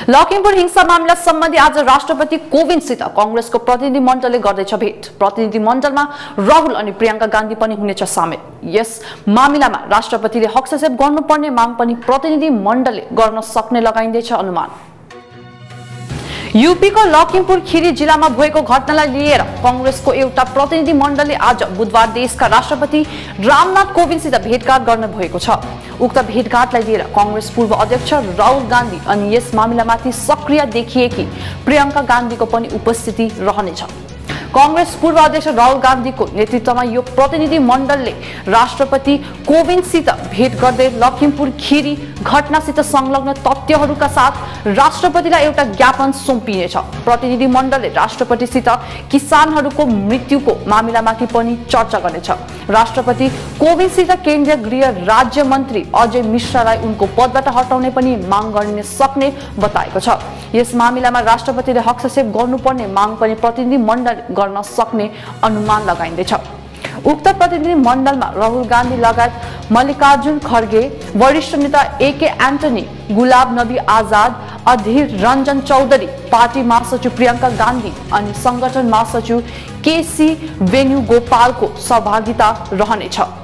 लखिमपुर हिंसा मामला सम्बन्धी आज राष्ट्रपति कोविन्दसित कांग्रेसको प्रतिनिधि मण्डलले गर्दैछ भेट। प्रतिनिधि मण्डलमा राहुल अनि प्रियंका गान्धी पनि हुनेछ सामेल। यस मामिलामा राष्ट्रपतिले हस्तक्षेप गर्नुपर्ने माग पनि प्रतिनिधि मण्डलले गर्न सक्ने लगाइँदैछ अनुमान। यूपी को लखिमपुर खीरी जिल्लामा भएको घटनालाई लिएर कांग्रेसको एउटा प्रतिनिधि मण्डलले आज बुधबार देशका राष्ट्रपति रामनाथ कोविन्दसित भेटघाट गर्ने भएको छ। उक्त भेटघाटलाई लिएर कांग्रेस पूर्व अध्यक्ष राहुल गान्धी अनि यस मामिलामाथि सक्रिय देखिएकी प्रियंका गान्धीको पनि उपस्थिति रहनेछ। कांग्रेस पूर्व अध्यक्ष राहुल गान्धीको नेतृत्वमा यो प्रतिनिधि मण्डलले राष्ट्रपति कोविन्दसित भेट गर्दै लखिमपुर खीरी घटनासित संलग्न तथ्यहरूका साथ राष्ट्रपतिलाई एउटा ज्ञापन सुम्पिनेछ। प्रतिनिधि मण्डलले राष्ट्रपतिसित किसानहरूको मृत्युको मामिलामाथि पनि चर्चा गर्नेछ। राष्ट्रपति कोविन्दसित केन्द्रीय गृह राज्य मन्त्री अजय मिश्रालाई उनको पदबाट हटाउने पनि माग गर्न सक्ने बताएको छ। यस मामिलामा राष्ट्रपतिले हस्तक्षेप गर्नुपर्ने माग पनि प्रतिनिधि मण्डल गर्न सक्ने अनुमान लगाइँदैछ। उक्त प्रतिनिधि मण्डलमा राहुल गान्धी लगायत मल्लिकार्जुन खड्गे, वरिष्ठ नेता एके एन्टनी, गुलाब नबी आजाद, अधीर रञ्जन चौधरी, पार्टी महासचिव प्रियंका गान्धी अनि संगठन महासचिव केसी वेणुगोपालको सहभागिता रहनेछ।